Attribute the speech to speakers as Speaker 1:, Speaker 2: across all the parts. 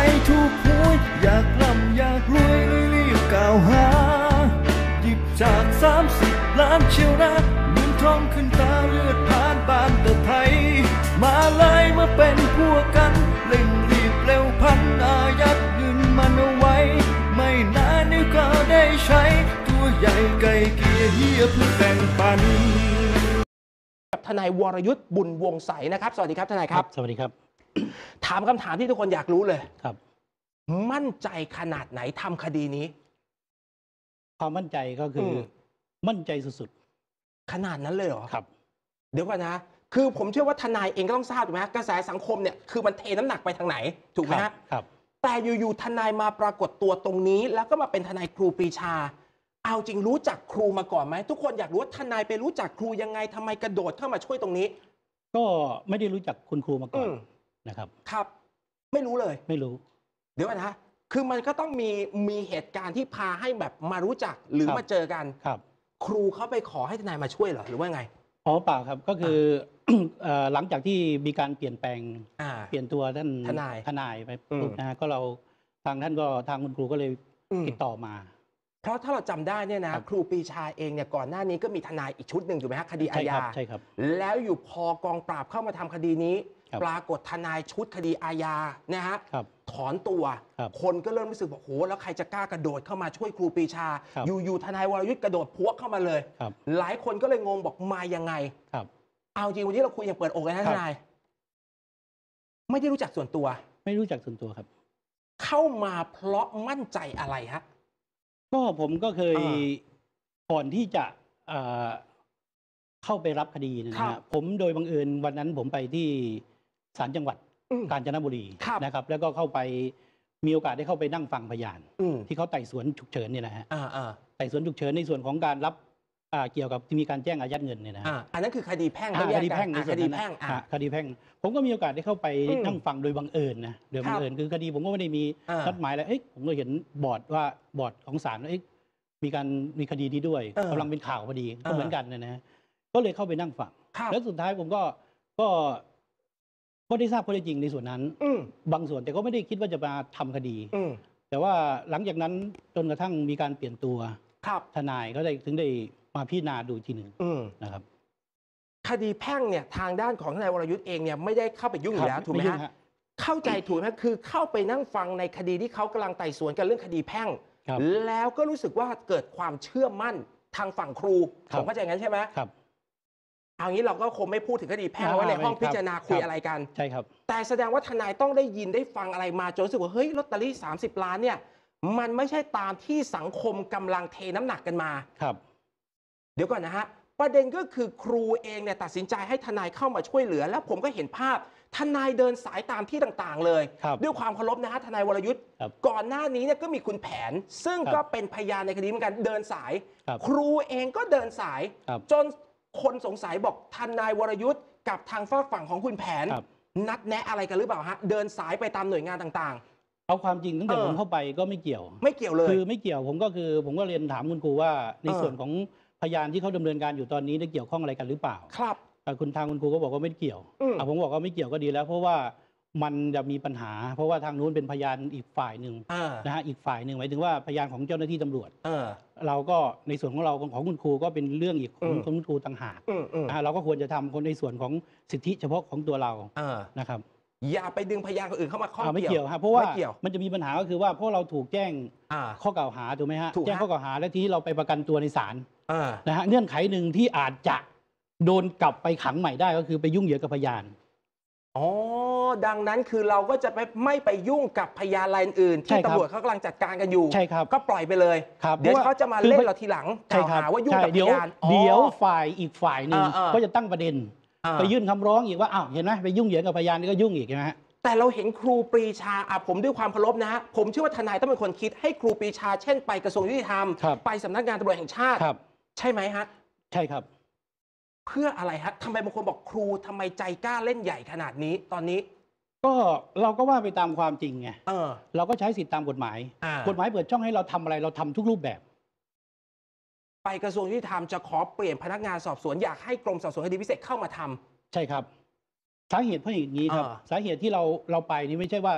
Speaker 1: ถูกหวยอยากร่ำอยากรวยเลยรีบกล่าวหาหยิบจาก30 ล้านเชียวนะเงินทองขึ้นตาเลือดผ่านบ้านตะไทยมาเลยมาเป็นพวกกันเร่งรีบเร็วพันอายัดเงินมันเอาไว้ไม่นานนี่ก็ได้ใช้ตัวใหญ่ไก่เกียร์เฮียเพื่อแบ่งปัน
Speaker 2: ทนายวรยุทธ์บุญวงศ์ใสนะครับสวัสดีครับทนายครับ
Speaker 3: สวัสดีครับ
Speaker 2: ถามคำถามที่ทุกคนอยากรู้เลย
Speaker 3: ครับ
Speaker 2: มั่นใจขนาดไหนทำคดีนี้
Speaker 3: ความมั่นใจก็คือมั่นใจสุด
Speaker 2: ๆขนาดนั้นเลยเหรอ
Speaker 3: ครับ
Speaker 2: เดี๋ยวก่อนนะคือผมเชื่อว่าทนายเองก็ต้องทราบถูกไหมกระแสสังคมเนี่ยคือมันเทน้ำหนักไปทางไหนถูกไหมฮะ
Speaker 3: ครับ
Speaker 2: แต่อยู่ๆทนายมาปรากฏตัวตรงนี้แล้วก็มาเป็นทนายครูปรีชาเอาจริงรู้จักครูมาก่อนไหมทุกคนอยากรู้ว่าทนายไปรู้จักครูยังไงทำไมกระโดดเข้ามาช่วยตรงนี้
Speaker 3: ก็ไม่ได้รู้จักคุณครูมาก่อนนะครับ
Speaker 2: ครับไม่รู้เลย
Speaker 3: ไม่รู้
Speaker 2: เดี๋ยวนะคือมันก็ต้องมีเหตุการณ์ที่พาให้แบบมารู้จักหรือมาเจอกัน
Speaker 3: ครับ
Speaker 2: ครูเขาไปขอให้ทนายมาช่วยเหรอหรือว่าไง
Speaker 3: อ๋อเปล่าครับก็คือหลังจากที่มีการเปลี่ยนแปลงเปลี่ยนตัวท่านทนายไปปุ๊บนะฮะก็เราทางท่านก็ทางคุณครูก็เลยติดต่อมา
Speaker 2: เพราะถ้าเราจำได้เนี่ยนะครูปรีชาเองเนี่ยก่อนหน้านี้ก็มีทนายอีกชุดหนึ่งถูกไหมฮะคดีอาญา
Speaker 3: ใช่ครับ
Speaker 2: แล้วอยู่พอกองปราบเข้ามาทำคดีนี้ปรากฏทนายชุดคดีอาญานะฮะถอนตัวคนก็เริ่มรู้สึกบอกโหแล้วใครจะกล้ากระโดดเข้ามาช่วยครูปรีชาอยู่ทนายวรยุทธ์กระโดดพวกเข้ามาเลยหลายคนก็เลยงงบอกมายังไงเอาจริงวันนี้เราคุยอย่างเปิดอกเลยนะทนายไม่ได้รู้จักส่วนตัว
Speaker 3: ไม่รู้จักส่วนตัวครับ
Speaker 2: เข้ามาเพราะมั่นใจอะไรฮะ
Speaker 3: ก็ผมก็เคยก่อนที่จะเข้าไปรับคดีนะฮะผมโดยบังเอิญวันนั้นผมไปที่ศาลจังหวัดกาญจนบุรีนะครับแล้วก็เข้าไปมีโอกาสได้เข้าไปนั่งฟังพยานที่เขาไต่สวนฉุกเฉินเนี่ยนะฮะไต่สวนฉุกเฉินในส่วนของการรับเกี่ยวกับที่มีการแจ้งอายัดเงินเนี่ยนะ
Speaker 2: อันนั้นคือคดีแพ่ง
Speaker 3: คดีแพ่งคดีแพ่งคดีแพ่งผมก็มีโอกาสได้เข้าไปนั่งฟังโดยบังเอิญนะโดยบังเอิญคือคดีผมก็ไม่ได้มีนัดหมายอะไรผมก็เห็นบอร์ดของศาลว่ามีคดีนี้ด้วยกำลังเป็นข่าวพอดีก็เหมือนกันนะฮะก็เลยเข้าไปนั่งฟังแล้วสุดท้ายผมก็ได้ทราบข้อเท็จจริงในส่วนนั้นบางส่วนแต่ก็ไม่ได้คิดว่าจะมาทำคดีแต่ว่าหลังจากนั้นจนกระทั่งมีการเปลี่ยนตัวทนายก็ถึงได้มาพิจารณาดูทีหนึ่งนะครับ
Speaker 2: คดีแพ่งเนี่ยทางด้านของทนายวรยุทธ์เองเนี่ยไม่ได้เข้าไปยุ่งอยู่แล้วถูกไหมฮะเข้าใจถูกไหมคือเข้าไปนั่งฟังในคดีที่เขากำลังไต่สวนกันเรื่องคดีแพ่งแล้วก็รู้สึกว่าเกิดความเชื่อมั่นทางฝั่งครูผมเข้าใจงั้นใช่ไหม
Speaker 3: ครับ
Speaker 2: เอางี้เราก็คงไม่พูดถึงคดีแพ่งไว้ในห้องพิจารณาคุยอะไรกัน
Speaker 3: ใช่ครับ
Speaker 2: แต่แสดงว่าทนายต้องได้ยินได้ฟังอะไรมาจนรู้สึกว่าเฮ้ยลอตเตอรี่30 ล้านเนี่ยมันไม่ใช่ตามที่สังคมกำลังเทน้ำหนักกันมา
Speaker 3: ครับ
Speaker 2: เดี๋ยวก่อนนะฮะประเด็นก็คือครูเองเนี่ยตัดสินใจให้ทนายเข้ามาช่วยเหลือแล้วผมก็เห็นภาพทนายเดินสายตามที่ต่างๆเลยด้วยความเคารพนะฮะทนายวรยุทธ์ก่อนหน้านี้เนี่ยก็มีคุณแผนซึ่งก็เป็นพยานในคดีเหมือนกันเดินสายครูเองก็เดินสายจนคนสงสัยบอกทนายวรยุทธ์กับทางฝั่งของคุณแผนนัดแนะอะไรกันหรือเปล่าฮะเดินสายไปตามหน่วยงานต่าง
Speaker 3: ๆเอาความจริงตั้งแต่ผมเข้าไปก็ไม่เกี่ยว
Speaker 2: เลย
Speaker 3: คือไม่เกี่ยวผมก็เรียนถามคุณครูว่าในส่วนของพยานที่เขาดำเนินการอยู่ตอนนี้ได้เกี่ยวข้องอะไรกันหรือเปล่า
Speaker 2: ครับ
Speaker 3: คุณครูก็บอกว่าไม่เกี่ยวผมบอกว่าไม่เกี่ยวก็ดีแล้วเพราะว่ามันจะมีปัญหาเพราะว่าทางนู้นเป็นพยานอีกฝ่ายหนึ่งนะฮะอีกฝ่ายหนึ่งหมายถึงว่าพยานของเจ้าหน้าที่ตำรวจเราก็ในส่วนของเราของคุณครูก็เป็นเรื่องอีกของคุณครูต่างหากเราก็ควรจะทำคนในส่วนของสิทธิเฉพาะของตัวเรานะครับ
Speaker 2: อย่าไปดึงพยานคนอื่นเข้ามาข้อง
Speaker 3: ไม่เกี่ยวครับเพราะว่ามันจะมีปัญหาก็คือว่าเพราะเราถูกแจ้งข้อกล่าวหาถูกไหมฮะแจ้งข้อกล่าวหาแล้วที่เราไปประกันตัวในศาลนะฮะเงื่อนไขหนึ่งที่อาจจะโดนกลับไปขังใหม่ได้ก็คือไปยุ่งเหยิงกับพยาน
Speaker 2: ดังนั้นคือเราก็จะไม่ไปยุ่งกับพยานรายอื่นที่ตำรวจเขากำลังจัดการกันอยู่
Speaker 3: ใช่ครับ
Speaker 2: ก็ปล่อยไปเลยเดี๋ยวเขาจะมาเล่นเราทีหลังกล่าวหาว่ายุ่งกับพยาน
Speaker 3: เดี๋ยวฝ่ายอีกฝ่ายหนึ่งก็จะตั้งประเด็นไปยื่นคำร้องอีกว่าอ้าวเห็นไหมไปยุ่งเหยิงกับพยานนี่ก็ยุ่งอีกนะฮะ
Speaker 2: แต่เราเห็นครูปรีชาผมด้วยความเคารพนะฮะผมเชื่อว่าทนายต้องเป็นคนคิดให้ครูปรีชาเช่นไปกระทรวงยุติธรรมไปสำนักงานตำรวจแห่งชาติใช่ไหมฮะ
Speaker 3: ใช่ครับ
Speaker 2: เพื่ออะไรฮะทำไมบางคนบอกครูทำไมใจกล้าเล่นใหญ่ขนาดนี้ตอนนี้
Speaker 3: ก็เราก็ว่าไปตามความจริงไงเราก็ใช้สิทธิตามกฎหมายกฎหมายเปิดช่องให้เราทำอะไรเราทำทุกรูปแบบ
Speaker 2: ไปกระทรวงยุติธรรมจะขอเปลี่ยนพนักงานสอบสวนอยากให้กรมสอบสวนคดีพิเศษเข้ามาทำ
Speaker 3: ใช่ครับสาเหตุเพราะอย่างนี้ครับสาเหตุที่เราไปนี่ไม่ใช่ว่า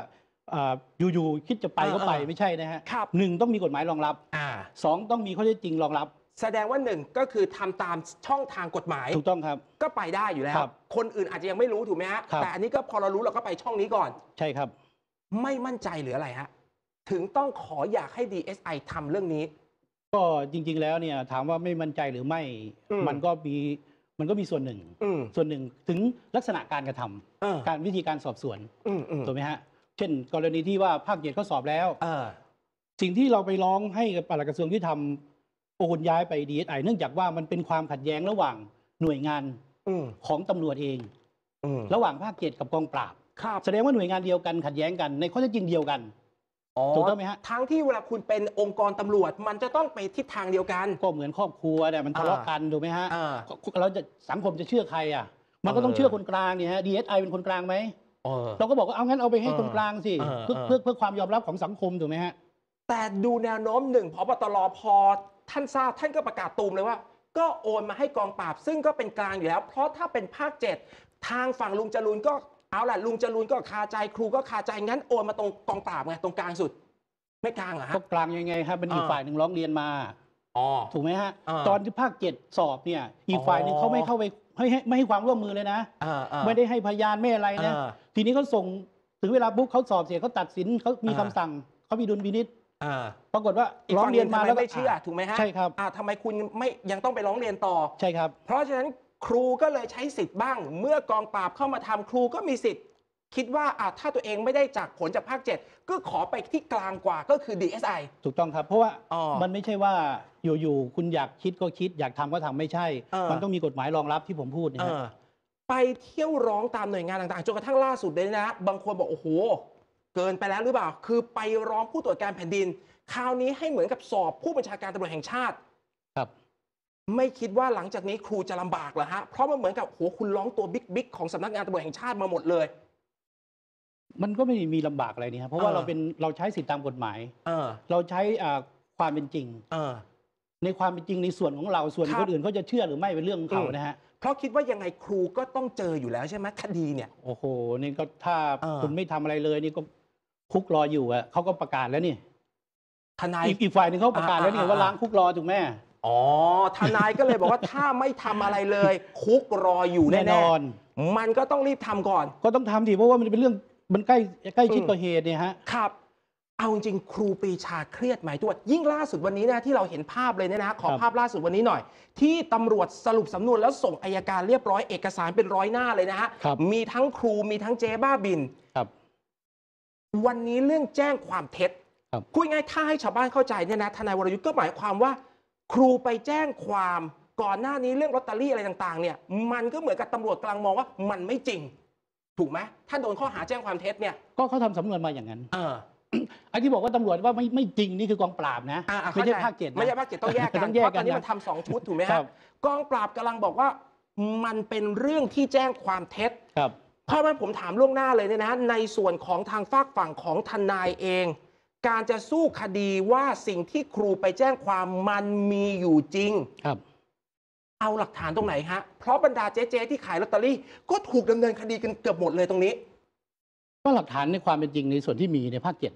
Speaker 3: อยู่ๆคิดจะไปก็ไปไม่ใช่นะฮะ
Speaker 2: ครับ
Speaker 3: หนึ่งต้องมีกฎหมายรองรับ
Speaker 2: อ่า
Speaker 3: สองต้องมีข้อเท็จจริงรองรับ
Speaker 2: แสดงว่าหนึ่งก็คือทำตามช่องทางกฎหมาย
Speaker 3: ถูกต้องครับ
Speaker 2: ก็ไปได้อยู่แล้ว
Speaker 3: ครับ
Speaker 2: คนอื่นอาจจะยังไม่รู้ถูกไหมฮะ
Speaker 3: ครับ
Speaker 2: แต่อันนี้ก็พอเรารู้เราก็ไปช่องนี้ก่อน
Speaker 3: ใช่ครับ
Speaker 2: ไม่มั่นใจหรืออะไรฮะถึงต้องขออยากให้ DSI ทำเรื่องนี้
Speaker 3: ก็จริงๆแล้วเนี่ยถามว่าไม่มั่นใจหรือไม่ มันก็มีส่วนหนึ่ง ส่วนหนึ่งถึงลักษณะการกระทำการวิธีการสอบสวนถูกไหมฮะเช่น กรณีที่ว่าภาค7เขาสอบแล้วสิ่งที่เราไปร้องให้กับปลัดกระทรวงยุติธรรมโอนย้ายไป DSI เนื่องจากว่ามันเป็นความขัดแย้งระหว่างหน่วยงานของตำรวจเองระหว่างภาค7กับกองปราบแสดงว่าหน่วยงานเดียวกันขัดแย้งกันในข้อเท็จจริงเดียวกันถูกต้องไหมฮะ
Speaker 2: ทั้งที่เวลาคุณเป็นองค์กรตำรวจมันจะต้องไปทิศทางเดียวกัน
Speaker 3: ก็เหมือนครอบครัวเนี่ยมันทะเลาะกันถูกไหมฮะเราจะสังคมจะเชื่อใครอ่ะมันก็ต้องเชื่อคนกลางเนี่ยฮะ DSI เป็นคนกลางไหมเราก็บอกว่าเอางั้นเอาไปให้คนกลางสิเพื่อความยอมรับของสังคมถูกไหมฮะ
Speaker 2: แต่ดูแนวโน้มหนึ่งพบตรพอท่านทราบท่านก็ประกาศตูมเลยว่าก็โอนมาให้กองปราบซึ่งก็เป็นกลางอยู่แล้วเพราะถ้าเป็นภาค7ทางฝั่งลุงจรูนก็เอาล่ะลุงจรูนก็คาใจครูก็คาใจงั้นโอนมาตรงกองปราบไงตรงกลางสุดไม่กลางเหรอฮะ
Speaker 3: ก็กลางยังไงครับเป็นอีกฝ่ายหนึ่งร้องเรียนมาถูกไหมฮะตอนที่ภาค7สอบเนี่ยอีกฝ่ายหนึ่งเขาไม่เข้าไปไม่ให้ความร่วมมือเลยนะไม่ได้ให้พยานไม่อะไรนะทีนี้เขาส่งถึงเวลาปุ๊บเขาสอบเสร็จเขาตัดสินเขามีคำสั่งเขามีดุลพินิจปรากฏว่าร้องเรียนมาแล้ว
Speaker 2: ไม่เชื่อถูกไหมฮะ
Speaker 3: ใช่ครับ
Speaker 2: ทำไมคุณไม่ยังต้องไปร้องเรียนต่อ
Speaker 3: ใช่ครับ
Speaker 2: เพราะฉะนั้นครูก็เลยใช้สิทธิ์บ้างเมื่อกองปราบเข้ามาทำครูก็มีสิทธิ์คิดว่าถ้าตัวเองไม่ได้จากผลจากภาค7ก็ขอไปที่กลางกว่าก็คือ DSI
Speaker 3: ถูกต้องครับเพราะว่ามันไม่ใช่ว่าอยู่ๆคุณอยากคิดก็คิดอยากทำก็ทำไม่ใช่มันต้องมีกฎหมายรองรับที่ผมพูดนะ
Speaker 2: ไปเที่ยวร้องตามหน่วยงานต่างๆจนกระทั่งล่าสุดเลยนะบางคนบอกโอ้โหเกินไปแล้วหรือเปล่าคือไปร้องผู้ตรวจการแผ่นดินคราวนี้ให้เหมือนกับสอบผู้บัญชาการตำรวจแห่งชาติ
Speaker 3: ครับ
Speaker 2: ไม่คิดว่าหลังจากนี้ครูจะลำบากเหรอฮะเพราะมันเหมือนกับโหคุณร้องตัวบิ๊กของสำนักงานตำรวจแห่งชาติมาหมดเลย
Speaker 3: มันก็ไม่มีลำบากอะไรนี่ครับเพราะว่าเราใช้สิทธิตามกฎหมายเราใช้ความเป็นจริงในความเป็นจริงในส่วนของเราส่วนคนอื่นเขาจะเชื่อหรือไม่เป็นเรื่องของเขานะฮะ
Speaker 2: เพราะคิดว่ายังไงครูก็ต้องเจออยู่แล้วใช่ไหมคดีเนี่ย
Speaker 3: โอ้โหนี่ก็ถ้าคุณไม่ทำอะไรเลยนี่ก็คุกรออยู่อ่ะเขาก็ประกาศแล้วนี่
Speaker 2: ทนาย
Speaker 3: อีกฝ่ายหนึ่งเขาประกาศแล้วนี่ว่าล้างคุกรอถูกไหม
Speaker 2: ทนายก็เลยบอกว่าถ้าไม่ทำอะไรเลยคุกรออยู่แน่นอนมันก็ต้องรีบทำก่อน
Speaker 3: ก็ต้องทำดิเพราะว่ามันเป็นเรื่องมันใกล้ชิดกับเหตุเนี่ยฮะ
Speaker 2: ครับเอาจริงครูปรีชาเครียดไหมตัวยิ่งล่าสุดวันนี้นะที่เราเห็นภาพเลยเนี่ยนะขอภาพล่าสุดวันนี้หน่อยที่ตำรวจสรุปสำนวนแล้วส่งอัยการเรียบร้อยเอกสารเป็น100 หน้าเลยนะฮะมีทั้งครูมีทั้งเจ๊บ้าบินวันนี้เรื่องแจ้งความเท็จพูดง่ายถ้าให้ชาวบ้านเข้าใจเนี่ยนะทนายวรยุทธ์ก็หมายความว่าครูไปแจ้งความก่อนหน้านี้เรื่องลอตเตอรี่อะไรต่างๆเนี่ยมันก็เหมือนกับตำรวจกำลังมองว่ามันไม่จริงถูกไหมท่านโดนข้อหาแจ้งความเท็จเนี่ย
Speaker 3: ก็เขาทำสำนวนมาอย่างนั้นไอ้ที่บอกว่าตำรวจว่าไม่จริงนี่คือกองปราบนะไม่ใช่ภาค7
Speaker 2: ไม่ใช่ภาค7ต้องแยกกันเพราะตอนนี้มันทำ2 ชุดถูกไหมครับกองปราบกำลังบอกว่ามันเป็นเรื่องที่แจ้งความเท็จเพราะฉะนั้นผมถามล่วงหน้าเลยเนี่ยนะในส่วนของทางฝากฝั่งของทนายเองการจะสู้คดีว่าสิ่งที่ครูไปแจ้งความมันมีอยู่จริงเอาหลักฐานตรงไหนฮะเพราะบรรดาเจ๊ที่ขายลอตเตอรี่ก็ถูกดำเนินคดีกันเกือบหมดเลยตรงนี้
Speaker 3: ก็หลักฐานในความเป็นจริงในส่วนที่มีในภาค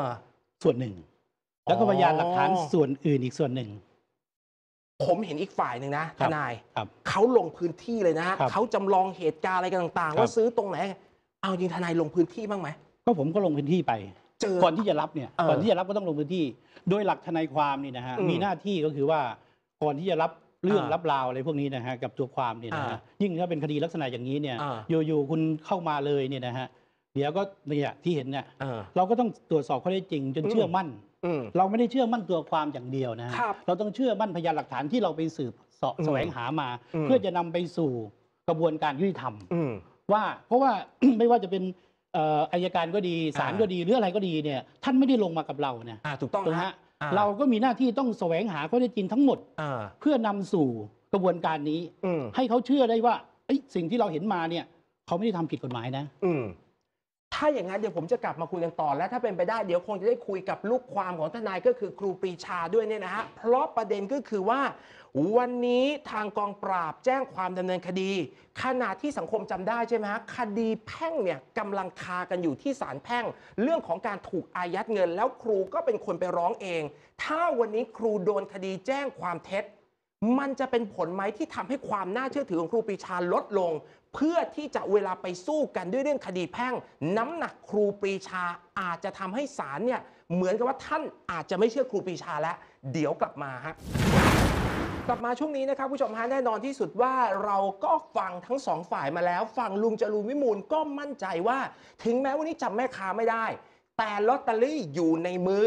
Speaker 3: 7ส่วนหนึ่งแล้วก็พยานหลักฐานส่วนอื่นอีกส่วนหนึ่ง
Speaker 2: ผมเห็นอีกฝ่ายหนึ่งนะทนายเขาลงพื้นที่เลยนะเขาจำลองเหตุการณ์อะไรกันต่างๆว่าซื้อตรงไหนเอาจริงทนายลงพื้นที่บ้างไหม
Speaker 3: ก็ผมก็ลงพื้นที่ไปก่อนที่จะรับเนี่ยก่อนที่จะรับก็ต้องลงพื้นที่โดยหลักทนายความนี่นะฮะมีหน้าที่ก็คือว่าก่อนที่จะรับเรื่องรับราวอะไรพวกนี้นะฮะกับตัวความเนี่ยนะฮะยิ่งถ้าเป็นคดีลักษณะอย่างนี้เนี่ยอยู่ๆคุณเข้ามาเลยเนี่ยนะฮะเดี๋ยวก็เนี่ยที่เห็นเนี่ยเราก็ต้องตรวจสอบข้อเท็จจริงจนเชื่อมั่นเราไม่ได้เชื่อมั่นตัวความอย่างเดียวนะเราต้องเชื่อมั่นพยานหลักฐานที่เราไปสืบแสวงหามาเพื่อจะนำไปสู่กระบวนการยุติธรรมว่าเพราะว่า ไม่ว่าจะเป็นอัยการก็ดีศาลก็ดีหรืออะไรก็ดีเนี่ยท่านไม่ได้ลงมากับเราเนี่ย
Speaker 2: ถูกต้อง
Speaker 3: ฮะเราก็มีหน้าที่ต้องแสวงหาข้อเท็จจริงทั้งหมดเพื่อนำสู่กระบวนการนี้ให้เขาเชื่อได้ว่าสิ่งที่เราเห็นมาเนี่ยเขาไม่ได้ทำผิดกฎหมายนะ
Speaker 2: ถ้าอย่างนั้นเดี๋ยวผมจะกลับมาคุยกันต่อและถ้าเป็นไปได้เดี๋ยวคงจะได้คุยกับลูกความของทนายก็คือครูปรีชาด้วยเนี่ยนะฮะเพราะประเด็นก็คือว่าวันนี้ทางกองปราบแจ้งความดำเนินคดีขณะที่สังคมจำได้ใช่ไหมฮะคดีแพ่งเนี่ยกำลังคากันอยู่ที่ศาลแพ่งเรื่องของการถูกอายัดเงินแล้วครูก็เป็นคนไปร้องเองถ้าวันนี้ครูโดนคดีแจ้งความเท็จมันจะเป็นผลไหมที่ทำให้ความน่าเชื่อถือของครูปรีชาลดลงเพื่อที่จะเวลาไปสู้กันด้วยเรื่องคดีแพ่งน้ำหนักครูปรีชาอาจจะทำให้ศาลเนี่ยเหมือนกับว่าท่านอาจจะไม่เชื่อครูปรีชาแล้วเดี๋ยวกลับมาฮะกลับมาช่วงนี้นะครับผู้ชมฮะแน่นอนที่สุดว่าเราก็ฟังทั้งสองฝ่ายมาแล้วฝั่งลุงจรูญวิมูลย์ก็มั่นใจว่าถึงแม้วันนี้จำแม่ค้าไม่ได้แต่ลอตเตอรี่อยู่ในมือ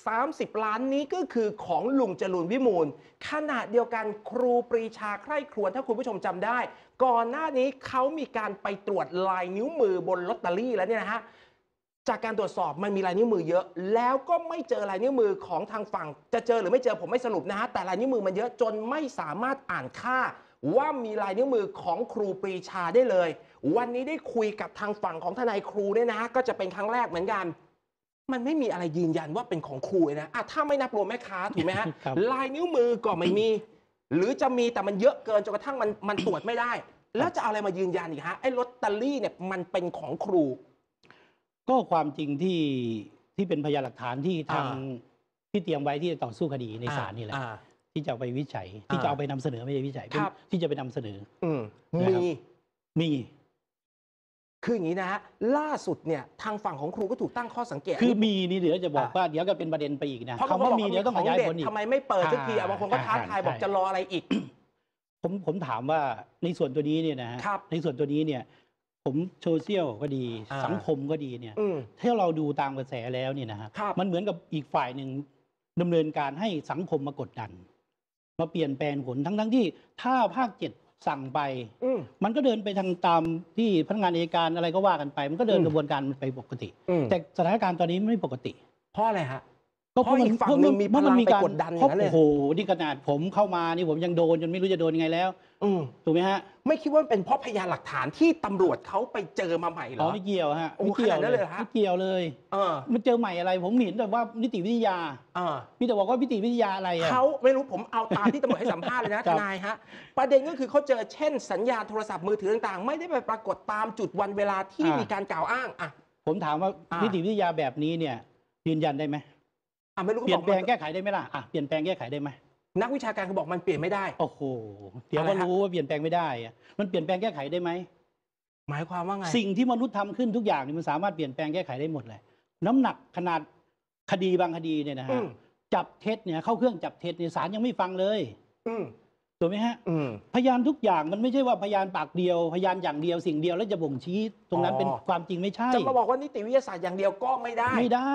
Speaker 2: 30 ล้านนี้ก็คือของลุงจรูญวิมูลย์ขณะเดียวกันครูปรีชาใคร่ครวญถ้าคุณผู้ชมจำได้ก่อนหน้านี้เขามีการไปตรวจลายนิ้วมือบนลอตเตอรี่แล้วเนี่ยนะฮะจากการตรวจสอบมันมีลายนิ้วมือเยอะแล้วก็ไม่เจอลายนิ้วมือของทางฝั่งจะเจอหรือไม่เจอผมไม่สรุปนะฮะแต่ลายนิ้วมือมันเยอะจนไม่สามารถอ่านค่าว่ามีลายนิ้วมือของครูปรีชาได้เลยวันนี้ได้คุยกับทางฝั่งของทนายครูเนี่ยนะก็จะเป็นครั้งแรกเหมือนกันมันไม่มีอะไรยืนยันว่าเป็นของครูนะถ้าไม่นับรวมแม่ค้าถูกไหมฮะ ลายนิ้วมือก็ไม่มีหรือจะมีแต่มันเยอะเกินจนกระทั่งมันตรวจไม่ได้แล้วจะเอาอะไรมายืนยันอีกฮะไอ้ลอตเตอรี่เนี่ยมันเป็นของครู
Speaker 3: ก็ความจริงที่เป็นพยานหลักฐานที่ทางที่เตรียมไว้ที่จะต่อสู้คดีในศาลนี่แหละที่จะเอาไปวิจัยที่จะเอาไปนำเสนอไม่ใช่วิจัยที่จะไปนำเสนอมี
Speaker 2: คืออย่างนี้นะฮะล่าสุดเนี่ยทางฝั่งของครูก็ถูกตั้งข้อสังเกต
Speaker 3: คือมีนี่เดี๋ยวจะบอกว่าเดี๋ยวก็เป็นประเด็นไปอีกนะคำว่ามีเดี๋ยวต้องขยายผลอีก
Speaker 2: ทำไมไม่เปิดสักทีบางคนก็ท้าทายบอกจะรออะไรอีก
Speaker 3: ผมถามว่าในส่วนตัวนี้เนี่ยนะฮะในส่วนตัวนี้เนี่ยผมโซเชียลก็ดีสังคมก็ดีเนี่ยถ้าเราดูตามกระแสแล้วเนี่ยนะฮะมันเหมือนกับอีกฝ่ายหนึ่งดำเนินการให้สังคมมากดดันมาเปลี่ยนแปลงผลทั้งที่ถ้าภาค 7สั่งไปมันก็เดินไปทางตามที่พนักงานอัยการอะไรก็ว่ากันไปมันก็เดินกระบวนการไปปกติแต่สถานการณ์ตอนนี้ไม่ปกติ
Speaker 2: เพราะอะไรฮะก็เพราะอีกฝั่งนึงมีพลังไปกดดันอย่างนั้นเลย
Speaker 3: โอ้โหนี่ขนาดผมเข้ามานี่ผมยังโดนจนไม่รู้จะโดนยังไงแล้วถูกไหมฮะ
Speaker 2: ไม่คิดว่าเป็นเพราะพยานหลักฐานที่ตำรวจเขาไปเจอมาใหม่หรอ
Speaker 3: ไม่เกี่ยวฮะไม่เกี่ยวเลยไม่เกี่ยวเลยมันเจอใหม่อะไรผมเห็นแต่ว่านิติวิทยาพี่แต่บอกว่านิติวิทยาอะไร
Speaker 2: เขาไม่รู้ผมเอาตามที่ตำรวจให้สัมภาษณ์เลยนะทนายฮะประเด็นก็คือเขาเจอเช่นสัญญาณโทรศัพท์มือถือต่างๆไม่ได้ไปปรากฏตามจุดวันเวลาที่มีการกล่าวอ้าง
Speaker 3: ผมถามว่านิติวิทยาแบบนี้เนี่ยยืนยันได้ไหมเปลี่ยนแปลงแก้ไขได้ไหมล่ะเปลี่ยนแปลงแก้ไขได้ไหม
Speaker 2: นักวิชาการเขาบอกมันเปลี่ยนไม่ได้
Speaker 3: โอ้โหเดี๋ยวก็รู้ว่าเปลี่ยนแปลงไม่ได้มันเปลี่ยนแปลงแก้ไขได้ไหม
Speaker 2: หมายความว่าไง
Speaker 3: สิ่งที่มนุษย์ทำขึ้นทุกอย่างนี่มันสามารถเปลี่ยนแปลงแก้ไขได้หมดเลยน้ำหนักขนาดคดีบางคดีเนี่ยนะฮะจับเท็จเนี่ยเข้าเครื่องจับเท็จเนี่ยศาลยังไม่ฟังเลยถูกไหมฮะพยานทุกอย่างมันไม่ใช่ว่าพยานปากเดียวพยานอย่างเดียวสิ่งเดียวแล้วจะบ่งชี้ตรงนั้นเป็นความจริงไม่ใช่
Speaker 2: จะมาบอกว่านิติวิทยาศาสตร์อย่างเดียวก็ไม่
Speaker 3: ได้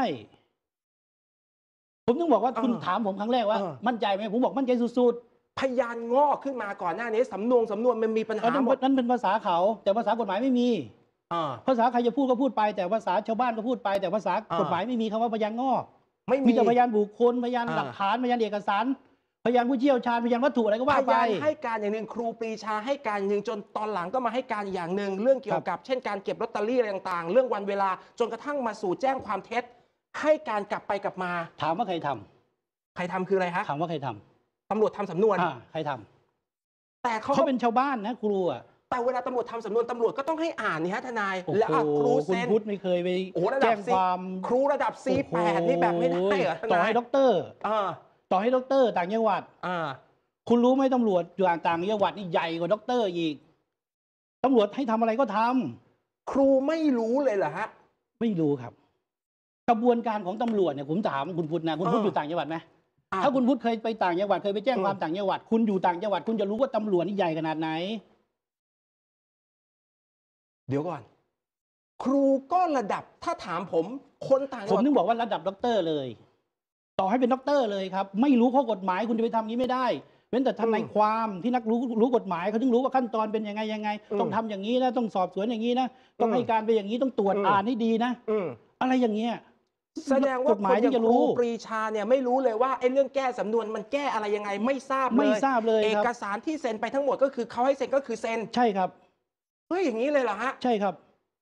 Speaker 3: ผมต้องบอกว่าคุณถามผมครั้งแรกว่ามั่นใจไหมผมบอกมั่นใจสุด
Speaker 2: ๆพยานงอกขึ้นมาก่อนหน้านี้สำนวนมันมีปัญหาหมด
Speaker 3: นั้นเป็นภาษาเขาแต่ภาษากฎหมายไม่มีภาษาใครจะพูดก็พูดไปแต่ภาษาชาวบ้านก็พูดไปแต่ภาษากฎหมายไม่มีคำว่าพยานงอกมีแต่พยานบุคคลพยานหลักฐานพยานเอกสารพยานผู้เชี่ยวชาญพยานวัตถุอะไรก็ว่าไป
Speaker 2: พยานให้การอย่างหนึ่งครูปรีชาให้การอย่างหนึ่งจนตอนหลังก็มาให้การอย่างหนึ่งเรื่องเกี่ยวกับเช่นการเก็บลอตเตอรี่อะไรต่างๆเรื่องวันเวลาจนกระทั่งมาสู่แจ้งความเท็จให้การกลับไปกลับมา
Speaker 3: ถามว่าใครทำ
Speaker 2: คืออะไรฮะ
Speaker 3: ถามว่าใครท
Speaker 2: ำตำรวจทำสำนวน
Speaker 3: ใครทำ
Speaker 2: แต่
Speaker 3: เขาเป็นชาวบ้านนะครู
Speaker 2: แต่เวลาตำรวจทำสำนวนตำรวจก็ต้องให้อ่านนี่ฮะทนาย
Speaker 3: แล้วครูเซ็นพุทธไม่เคยไปแจ้งความ
Speaker 2: ครูระดับ C8 นี่แบบไม่ได้เหรอ
Speaker 3: ต่อให้ด็อกเตอร์ต่อให้ด็อกเตอร์ต่างจังหวัดคุณรู้ไหมตำรวจอยู่ต่างจังหวัดนี่ใหญ่กว่าด็อกเตอร์อีกตำรวจให้ทำอะไรก็ท
Speaker 2: ำครูไม่รู้เลยเหรอฮะ
Speaker 3: ไม่รู้ครับกระบวนการของตำรวจเนี่ยผมถามคุณพุทธนะคุณพุทธอยู่ต่างจังหวัดไหมถ้าคุณพุทธเคยไปต่างจังหวัดเคยไปแจ้งความต่างจังหวัดคุณอยู่ต่างจังหวัดคุณจะรู้ว่าตำรวจนี่ใหญ่ขนาดไหน
Speaker 2: เดี๋ยวก่อนครูก็ระดับถ้าถามผมคนต่างจังหวัด
Speaker 3: ผมนึกบอกว่าระดับด็อกเตอร์เลยต่อให้เป็นด็อกเตอร์เลยครับไม่รู้ข้อกฎหมายคุณจะไปทำนี้ไม่ได้เว้นแต่ทนายความที่นักรู้กฎหมายเขาถึงรู้ว่าขั้นตอนเป็นยังไงต้องทำอย่างนี้นะต้องสอบสวนอย่างนี้นะต้องให้การไปอย่างนี้ต้องตรวจอ่านให้ดีนะอะไรอย่างเงี้ย
Speaker 2: แสดงว่าคนอย่างครูปรีชาเนี่ยไม่รู้เลยว่าไอ้เรื่องแก้สำนวนมันแก้อะไรยังไงไม่ทราบเลยเอกสารที่เซ็นไปทั้งหมดก็คือเขาให้เซ็นก็คือเซ็น
Speaker 3: ใช่ครับ
Speaker 2: เฮ้ยอย่างนี้เลยเหรอฮะ
Speaker 3: ใช่ครับ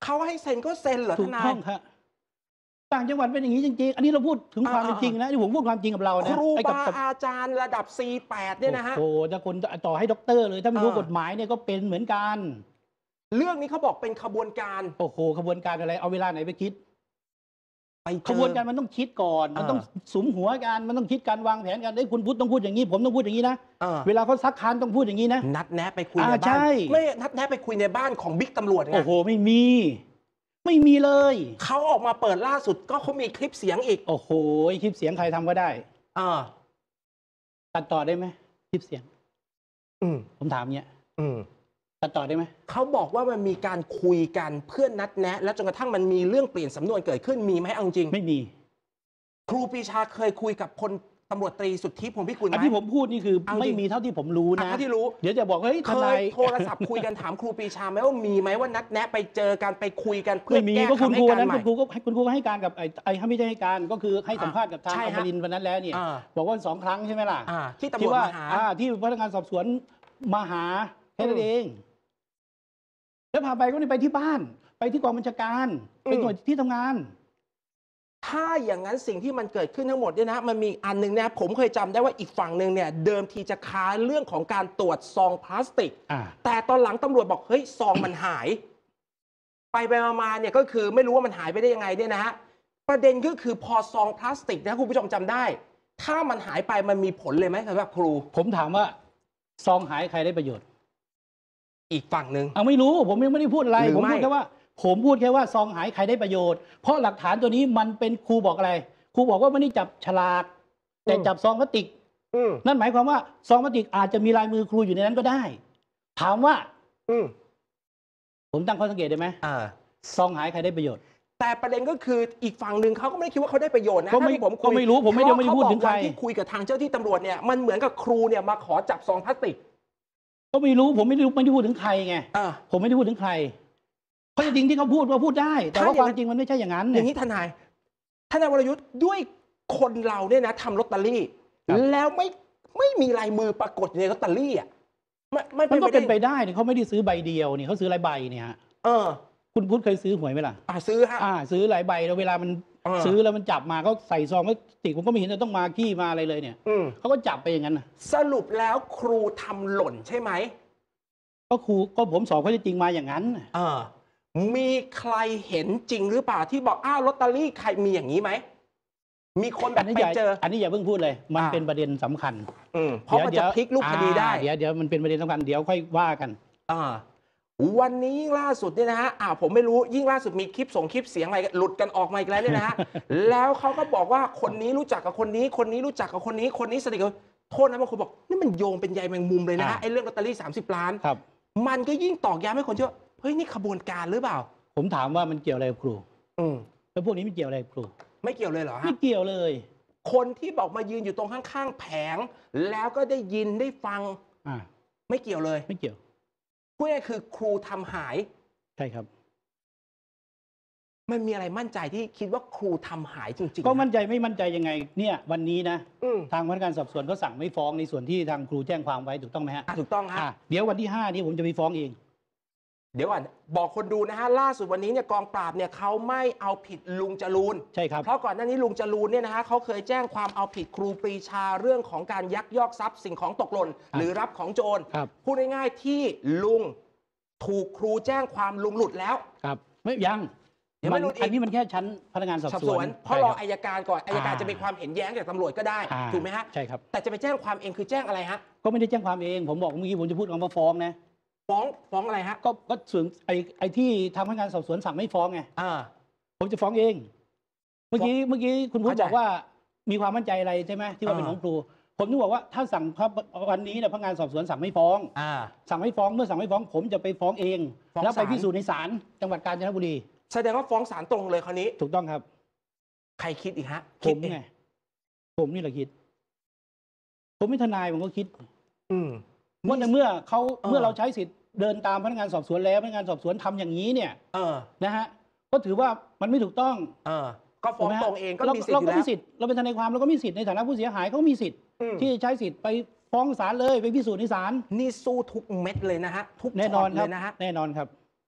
Speaker 2: เขาให้เซ็นก็เซ็นเหรอ
Speaker 3: ถู
Speaker 2: ท
Speaker 3: ก
Speaker 2: นา
Speaker 3: ต้
Speaker 2: ย
Speaker 3: องครับต่างจังหวัดเป็นอย่างนี้จริงๆ อันนี้เราพูดถึงความเป็นจริงนะที่ผมพูดความจริงกับเรา
Speaker 2: ค
Speaker 3: นะ
Speaker 2: รู
Speaker 3: ไอ้กั
Speaker 2: บาอาจารย์ระดับ C8 เนี่ยนะฮะ
Speaker 3: โอ้โหถ้าคนต่อให้ด็อกเตอร์เลยถ้าไม่รู้
Speaker 2: อ่าก
Speaker 3: ฎหมายเนี่ยก็เป็นเหมือนกัน
Speaker 2: เรื่องนี้เขาบอกเป็นขบวนการ
Speaker 3: โอ้โหขบวนการอะไรเอาเวลาไหนไปคิด
Speaker 2: ไปเจ
Speaker 3: ข
Speaker 2: อบ
Speaker 3: วนการมันต้องคิดก่อน มันต้องสุมหัวกันมันต้องคิดการวางแผนกันได้ยคุณพุทธต้องพูดอย่างนี้ ผมต้องพูดอย่างนี้นะ เวลาเขาซักค้านต้องพูดอย่างนี้นะ
Speaker 2: นัดแนะไปคุยใน
Speaker 3: ใช่
Speaker 2: บ้านไม่นัดแนะไปคุยในบ้านของบิ๊กตำรวจไง
Speaker 3: โอ้โหไม่มีเลย
Speaker 2: เขาออกมาเปิดล่าสุดก็เขามีคลิปเสียงอีก
Speaker 3: โอ้โหคลิปเสียงใครทำก็ได้
Speaker 2: อ่า
Speaker 3: ตัดต่อได้ไหมคลิปเสียง
Speaker 2: อืม
Speaker 3: ผมถามเนี่ย
Speaker 2: อืม
Speaker 3: ตัดต่อได้ไหม
Speaker 2: เขาบอกว่ามันมีการคุยกันเพื่อนนัดแนะ แล้วจนกระทั่งมันมีเรื่องเปลี่ยนสำนวนเกิดขึ้นมีไหมเอาจริง
Speaker 3: ไม่มี
Speaker 2: ครูปรีชาเคยคุยกับพลตำรวจตรีสุทธิพงษ์พิกุลไห
Speaker 3: อัน
Speaker 2: ม
Speaker 3: ที่ผมพูดนี่คือ
Speaker 2: เอาจริง
Speaker 3: ไม่มีเท่าที่ผมรู้นะ
Speaker 2: เท่าที่รู้
Speaker 3: เดี๋ยวจะบอกเฮ้ย
Speaker 2: เค
Speaker 3: ทนาย ย
Speaker 2: โทรศัพท์คุยกันถามครูปรีชาไหมว่ามีไหมว่านัดแนะไปเจอกันไปคุยกันเพื่อ
Speaker 3: ไม่มี
Speaker 2: แก้
Speaker 3: ก็คุณ
Speaker 2: คำ
Speaker 3: ครู
Speaker 2: ให้
Speaker 3: วัน
Speaker 2: การ
Speaker 3: นั้น
Speaker 2: ใหม่
Speaker 3: คุณครูก็ให้การกับไอ้ไม่ได้ให้การก็คือให้สัมภาษณ์กับทาง
Speaker 2: ใช่
Speaker 3: อ
Speaker 2: ฮะ
Speaker 3: มรินทร์วันนั้นแล้วเนี่ย
Speaker 2: อ่า
Speaker 3: บอกว่า2 ครั้งใช่ไหมล่ะ
Speaker 2: ที่ตำรวจ
Speaker 3: ว่า
Speaker 2: มาหา
Speaker 3: ที่พนักงานสอบสวนมาหาแค่นั้นเอง แล้วพาไปก็นี่ไปที่บ้าน ไปที่กองบัญชาการไปหน่วยที่ทำงาน
Speaker 2: ถ้าอย่างนั้นสิ่งที่มันเกิดขึ้นทั้งหมดเนี่ยนะมันมีอันหนึ่งนะผมเคยจำได้ว่าอีกฝั่งหนึ่งเนี่ยเดิมทีจะค้านเรื่องของการตรวจซองพลาสติก แต่ตอนหลังตำรวจบอกเฮ้ยซองมันหาย ไปมาเนี่ยก็คือไม่รู้ว่ามันหายไปได้ยังไงเนี่ยนะฮะประเด็นก็คือพอซองพลาสติกนะคุณผู้ชมจำได้ ถ้ามันหายไปมันมีผลเลยไหมสำหรับครู
Speaker 3: ผมถามว่าซองหายใครได้ประโยชน์
Speaker 2: อีกฝั่งหนึ่ง
Speaker 3: ไม่รู้ผมยังไม่ได้พูดอะไร
Speaker 2: หรือ
Speaker 3: ผม
Speaker 2: ไม่
Speaker 3: พูดแค่ว่าซองหายใครได้ประโยชน์เพราะหลักฐานตัวนี้มันเป็นครูบอกอะไรครูบอกว่าไม่ได้จับฉลากแต่จับซองพลาสติก นั่นหมายความว่าซองพลาสติกอาจจะมีลายมือครูอยู่ในนั้นก็ได้ ถามว่าผมตั้งข้อสังเกตได้ไหมซองหายใครได้ประโยชน์
Speaker 2: แต่ประเด็นก็คืออีกฝั่งหนึ่งเขาก็ไม่ได้คิดว่าเขาได้ประโยชน์นะ
Speaker 3: ก็ไม่
Speaker 2: ถ้าที่ผมคุย
Speaker 3: ก็ไม่รู้ผมไม่ได้
Speaker 2: เพาะ
Speaker 3: พูดถึงใคร
Speaker 2: เขาบอกวันที่คุยกับทางเจ้าที่ตำรวจเนี่ยมันเหมือนกับครูเนี่ยมาขอจับซองพลาสติก
Speaker 3: ก็ไม่รู้ผมไม่ได้พูดถึงใครไง ผมไม่ได้พูดถึงใครเพราะจริงๆที่เขาพูดว่าพูดได้ แต่ว่าความจริงมันไม่ใช่อย่างนั้น
Speaker 2: อย่างนี้ทนายวรยุทธ์ด้วยคนเราเนี่ยนะทำลอตเตอรี่ แล้วไม่มีลายมือปรากฏในลอตเตอรี่อ่ะ
Speaker 3: มันก็เป็นไปได้เนี่ยเขาไม่ได้ซื้อใบเดียวนี่เขาซื้อหลายใบเนี่ยฮะคุณพุทธเคยซื้อหวยไหมล่ะ
Speaker 2: ซื้อฮะ
Speaker 3: ซื้อหลายใบแล้วเวลามันซื้อแล้วมันจับมาก็ใส่ซองพลาสติกผมก็ไม่เห็นจะต้องมาขี้มาอะไรเลยเนี่ยเขาก็จับไปอย่างนั้นนะ
Speaker 2: สรุปแล้วครูทำหล่นใช่ไหม
Speaker 3: ก็ผมสอบข้อเท็จจริงมาอย่างนั้น
Speaker 2: มีใครเห็นจริงหรือเปล่าที่บอกลอตเตอรี่ใครมีอย่างนี้ไหมมีคนแบบไปเจอ
Speaker 3: อันนี้อย่าเพิ่งพูดเลยมันเป็นประเด็นสำคัญ
Speaker 2: เพราะมันจะพลิกรูปคดีได้
Speaker 3: เดี๋ยวมันเป็นประเด็นสำคัญเดี๋ยวค่อยว่ากัน
Speaker 2: วันนี้ยิ่งล่าสุดเนี่ยนะฮะผมไม่รู้ยิ่งล่าสุดมีคลิปส่งคลิปเสียงอะไรหลุดกันออกมาอีกแล้วเนี่ยนะฮะ แล้วเขาก็บอกว่าคนนี้รู้จักกับคนนี้คนนี้รู้จักกับคนนี้คนนี้สนิทกับโทษนะบางคนบอกนี่มันโยงเป็นใยแมงมุมเลยนะฮะไอ้เรื่องลอตเตอรี่30 ล้านมันก็ยิ่งตอกย้ำให้คนเชื่อเฮ้ยนี่ขบวนการหรือเปล่า
Speaker 3: ผมถามว่ามันเกี่ยวอะไรกับครูแล้วพวกนี้มันเกี่ยวอะไรกับครู
Speaker 2: ไม่เกี่ยวเลยเหรอฮะ
Speaker 3: ไม่เกี่ยวเลย
Speaker 2: คนที่บอกมายืนอยู่ตรงข้างๆแผงแล้วก็ได้ยินได้ฟังไม่เกี่ยวเลย
Speaker 3: ไม่เกี่ยว
Speaker 2: พูดง่ายคือครูทำหาย
Speaker 3: ใช่ครับ
Speaker 2: มันมีอะไรมั่นใจที่คิดว่าครูทำหายจริงๆ
Speaker 3: ก็มั่นใจไม่มั่นใจยังไงเนี่ยวันนี้นะทางพนักงานสอบสวนก็สั่งไม่ฟ้องในส่วนที่ทางครูแจ้งความไว้ถูกต้องไหมฮะ
Speaker 2: ถูกต้องฮะ
Speaker 3: เดี๋ยววันที่5นี้ผมจะไปฟ้องเอง
Speaker 2: เดี๋ยวก่อนบอกคนดูนะฮะล่าสุดวันนี้เนี่ยกองปราบเนี่ยเขาไม่เอาผิดลุงจรูน
Speaker 3: ใช่ครับ
Speaker 2: เพราะก่อนหน้านี้ลุงจรูนเนี่ยนะฮะเขาเคยแจ้งความเอาผิดครูปรีชาเรื่องของการยักยอกทรัพย์สิ่งของตกหล่นหรือรับของโจรพูดง่ายๆที่ลุงถูกครูแจ้งความลุงหลุดแล้ว
Speaker 3: ครับไม่ยังอันนี้มันแค่ชั้นพนักงานสอบสวน
Speaker 2: เพราะรออัยการก่อนอัยการจะมีความเห็นแย้งจากตำรวจก็ได้ถูกไหมฮะ
Speaker 3: ใช่ครับ
Speaker 2: แต่จะไปแจ้งความเองคือแจ้งอะไรฮะ
Speaker 3: ก็ไม่ได้แจ้งความเองผมบอกเมื่อกี้ผมจะพูดออกมาฟ้องนะ
Speaker 2: ฟ้องอะไรฮะ
Speaker 3: ก็ส่วนไอ้ที่ทางพนักงานสอบสวนสั่งไม่ฟ้องไงผมจะฟ้องเองเมื่อกี้คุณพูดบอกว่ามีความมั่นใจอะไรใช่ไหมที่ว่าเป็นของครูผมถึงบอกว่าถ้าสั่งวันนี้เนี่ยพนักงานสอบสวนสั่งไม่ฟ้องสั่งไม่ฟ้องเมื่อสั่งไม่ฟ้องผมจะไปฟ้องเองแล้วไปพิสูจน์ในศาลจังหวัดกาญจนบุรี
Speaker 2: แสดงว่าฟ้องศาลตรงเลยคราวนี้
Speaker 3: ถูกต้องครับ
Speaker 2: ใครคิดอีกฮะ
Speaker 3: ผมไงผมนี่แหละคิดผมไม่ทนายผมก็คิดว่าในเมื่อเราใช้สิทธิ์เดินตามพนักงานสอบสวนแล้วพนักงานสอบสวนทำอย่างนี้เนี่ยนะฮะก็ถือว่ามันไม่ถูกต้อง
Speaker 2: ก็ฟ้องตรงเองก็มีสิทธิ์
Speaker 3: เราก็มีสิทธิ์เราเป็นทนายความเราก็มีสิทธิ์ในฐานะผู้เสียหายก็มีสิทธิ์ที่จะใช้สิทธิ์ไปฟ้องศาลเลยไปพิสูจน์ในศาล
Speaker 2: นี่สู้ทุกเม็ดเลยนะฮะทุก
Speaker 3: แน่นอน
Speaker 2: เลยนะฮะ
Speaker 3: แน่นอนครับ